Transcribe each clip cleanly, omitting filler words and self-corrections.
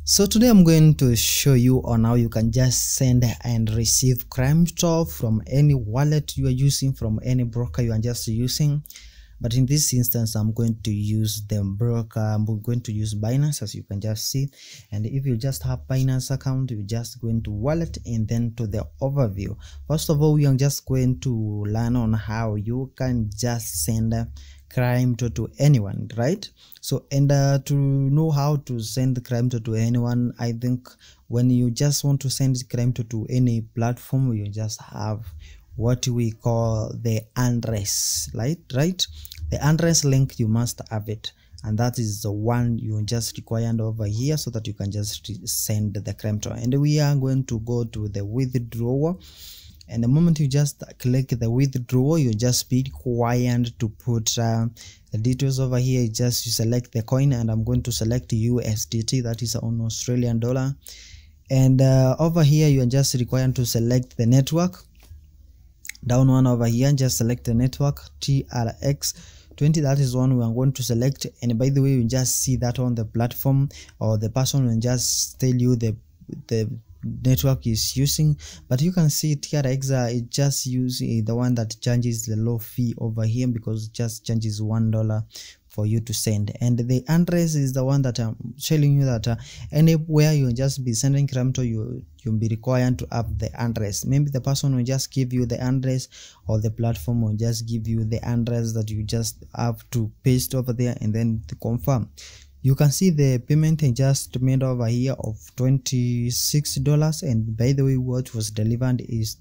So today I'm going to show you on how you can just send and receive crypto from any wallet you are using, from any broker you are just using. But in this instance, I'm going to use the broker. I'm going to use Binance, as you can just see. And if you just have Binance account, you just go into wallet and then to the overview. First of all, we are just going to learn on how you can just send crypto to anyone, right? So to know how to send crypto to anyone, I think when you just want to send crypto to any platform, you just have what we call the address, right? The address link, you must have it, and that is the one you just required over here so that you can just send the crypto. And we are going to go to the withdrawal, and the moment you just click the withdrawal, you just be required to put the details over here. You select the coin, and I'm going to select USDT, that is on Australian dollar. And over here you are just required to select the network. Down one over here, just select the network TRX20, that is one we are going to select. And by the way, you just see that on the platform, or the person will just tell you the network is using, but you can see TRX it just use the one that charges the low fee over here, because it just charges $1 for you to send. And the address is the one that I'm telling you that anywhere you just be sending crypto, you'll be required to have the address. Maybe the person will just give you the address, or the platform will just give you the address that you just have to paste over there and then to confirm. You can see the payment I just made over here of $26, and by the way, what was delivered is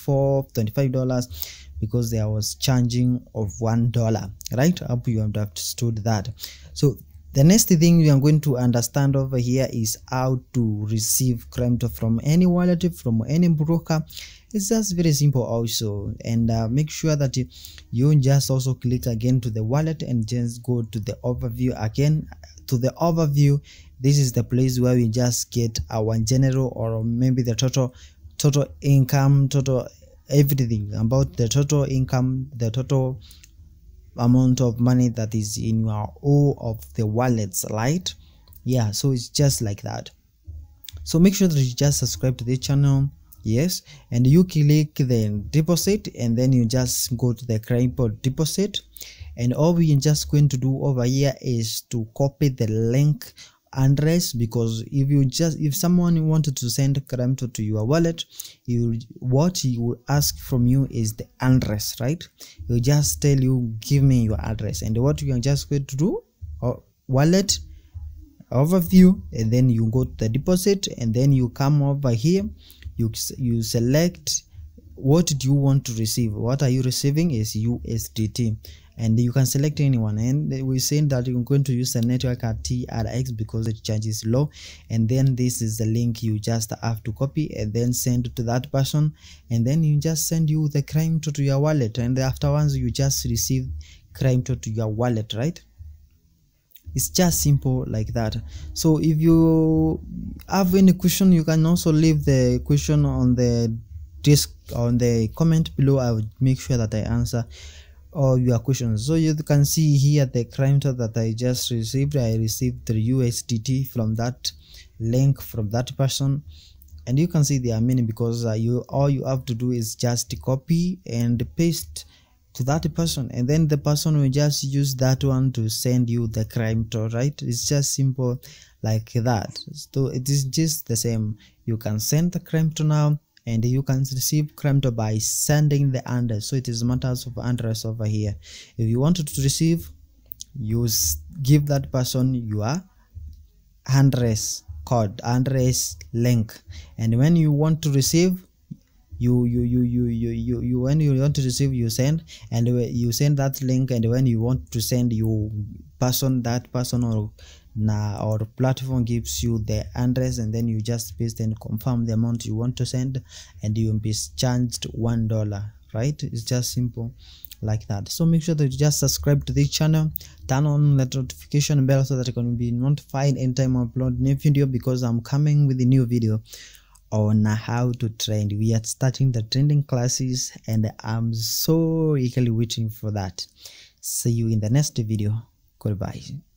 $25, because there was charging of $1, right? I hope you have understood that. So the next thing you are going to understand over here is how to receive crypto from any wallet, from any broker. It's just very simple also. And make sure that you just also click again to the wallet and just go to the overview again. To the overview, this is the place where we just get our general, or maybe the total income, total everything about the total income, the total amount of money that is in your all of the wallets, right? Yeah, so it's just like that. So make sure that you just subscribe to the channel, yes, and you click the deposit, and then you just go to the crypto deposit. And all we are just going to do over here is to copy the link address, because if someone wanted to send crypto to your wallet, what he will ask from you is the address, right? He'll just tell you, give me your address. And what you are just going to do, wallet overview, and then you go to the deposit, and then you come over here, you select what do you want to receive. What are you receiving is USDT, and you can select anyone. And we're saying that you're going to use the network at TRX because the charge is low. And then this is the link you just have to copy and then send to that person, and then you just send you the crypto to your wallet, and afterwards you just receive crypto to your wallet, right? It's just simple like that. So if you have any question, you can also leave the question on the comment below. I would make sure that I answer all your questions. So you can see here the crypto that I just received. I received the USDT from that link from that person, and you can see there are many, because all you have to do is just copy and paste to that person, and then the person will just use that one to send you the crypto, right? It's just simple like that. So it is just the same. You can send the crypto now, and you can receive crypto by sending the address. So it is matters of address over here. If you wanted to receive, you give that person your address code, address link, and when you want to receive, when you want to receive, you send, and you send that link. And when you want to send, that person or platform gives you the address, and then you just paste and confirm the amount you want to send, and you will be charged $1, right? It's just simple like that. So make sure that you just subscribe to this channel, turn on the notification bell so that you can be notified anytime I upload new video, because I'm coming with a new video on how to trend. We are starting the trending classes, and I'm so eagerly waiting for that. See you in the next video. Goodbye.